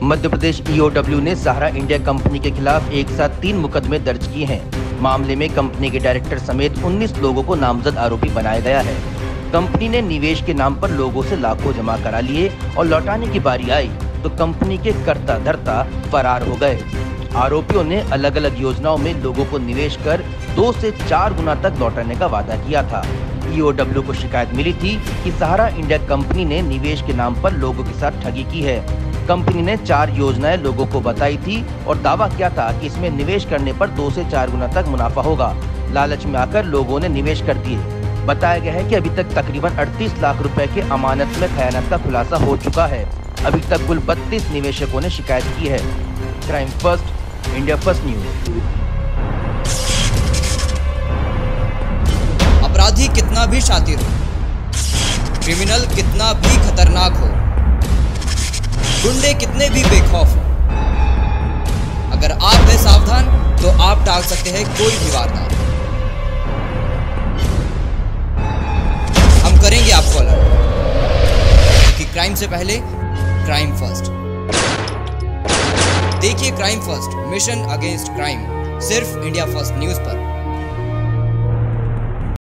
Madhya Pradesh EOW ने सहारा India company के खिलाफ एक साथ 3 मुकदमे दर्ज किए हैं। मामले में कंपनी के डायरेक्टर समेत 19 लोगों को नामजद आरोपी बनाया गया है। कंपनी ने निवेश के नाम पर लोगों से लाखों जमा करा लिए और लौटाने की बारी आई तो कंपनी के कर्ता धर्ता फरार हो गए। आरोपियों ने अलग अलग योजनाओं में लोगों को निवेश कर 2 से 4 गुना तक लौटाने का वादा किया था। ईओडब्ल्यू को शिकायत मिली थी कि सहारा इंडिया कंपनी ने निवेश के नाम पर लोगों के साथ ठगी की है। कंपनी ने 4 योजनाएं लोगों को बताई थी और दावा किया था कि इसमें निवेश करने पर 2 से 4 गुना तक मुनाफा होगा। लालच में आकर लोगों ने निवेश कर दिए। बताया गया है कि अभी तक तकरीबन 38 लाख रुपए के अमानत में खयानत का खुलासा हो चुका है। अभी तक कुल 32 निवेशकों ने शिकायत की है। Crime first, India first news. अपराधी कितना भी शातिर हो, क्रिमिनल कितना भी खतरनाक हो, गुंडे कितने भी बेखौफ हो, अगर आप हैं सावधान तो आप टाल सकते हैं कोई भी वारदात। हम करेंगे आपको अलर्ट, क्योंकि क्राइम से पहले क्राइम फर्स्ट। देखिए crime first, mission against crime, सिर्फ इंडिया फर्स्ट न्यूज पर।